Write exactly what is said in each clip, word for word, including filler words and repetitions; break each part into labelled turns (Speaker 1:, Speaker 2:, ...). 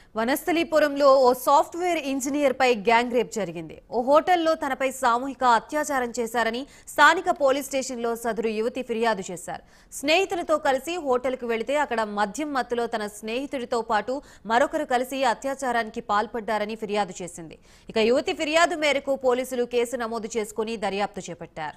Speaker 1: వనస్థలీపురంలో ఓ software engineer పై gang rape జరిగింది. ఓ హోటల్లో తనపై సామూహిక అత్యాచారం చేశారని స్థానిక పోలీస్ స్టేషన్లో సదరు యువతి ఫిర్యాదు చేశారు. స్నేహితులతో కలిసి హోటల్కు వెళితే అక్కడ మద్యం మత్తులో తన స్నేహితుడితో పాటు మరొకరు కలిసి అత్యాచారానికి పాల్పడ్డారని ఫిర్యాదు చేసింది. ఇక యువతి ఫిర్యాదు మేరకు పోలీసులు కేసు నమోదు చేసుకుని దర్యాప్తు చేపట్టారు.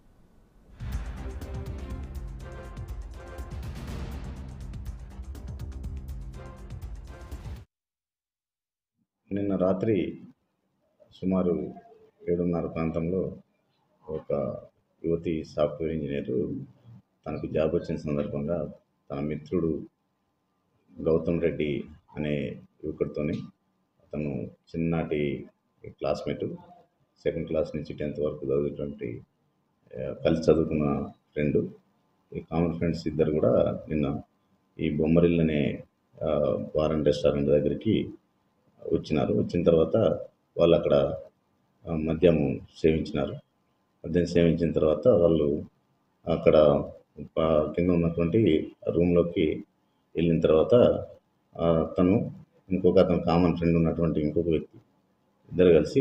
Speaker 2: నిన్న రాత్రి సుమారు ఏడున్నర ప్రాంతంలో ఒక యువతి సాఫ్ట్వేర్ ఇంజనీరు తనకు జాబ్ వచ్చిన సందర్భంగా తన మిత్రుడు గౌతమ్ రెడ్డి అనే యువకుడితోని, అతను చిన్ననాటి క్లాస్మేటు, సెకండ్ క్లాస్ నుంచి టెన్త్ వరకు చదివేటువంటి కలిసి చదువుకున్న ఫ్రెండు. ఈ కామన్ ఫ్రెండ్స్ ఇద్దరు కూడా నిన్న ఈ బొమ్మరిల్ అనే బార్ అండ్ రెస్టారెంట్ దగ్గరికి వచ్చినారు. వచ్చిన తర్వాత వాళ్ళు అక్కడ మద్యం సేవించినారు. మద్యం సేవించిన తర్వాత వాళ్ళు అక్కడ కింద ఉన్నటువంటి రూమ్లోకి వెళ్ళిన తర్వాత తను ఇంకొక అతను కామన్ ఫ్రెండ్ ఉన్నటువంటి ఇంకొక వ్యక్తి ఇద్దరు కలిసి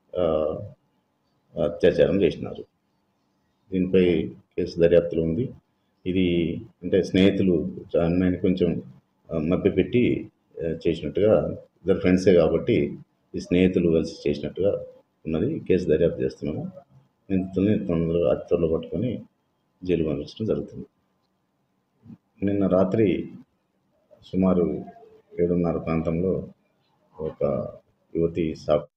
Speaker 2: అత్యాచారం చేసినారు. దీనిపై కేసు దర్యాప్తులో ఉంది. ఇది అంటే స్నేహితులు అమ్మాయిని కొంచెం మభ్యపెట్టి చేసినట్టుగా, ఇద్దరు ఫ్రెండ్సే కాబట్టి ఈ స్నేహితులు కలిసి చేసినట్టుగా ఉన్నది. కేసు దర్యాప్తు చేస్తున్నాము. నిందితుల్ని తొందరగా అతి త్వరలో పట్టుకొని జైలు పంపించడం జరుగుతుంది. నిన్న రాత్రి సుమారు ఏడున్నర ప్రాంతంలో ఒక యువతి సాఫ్ట్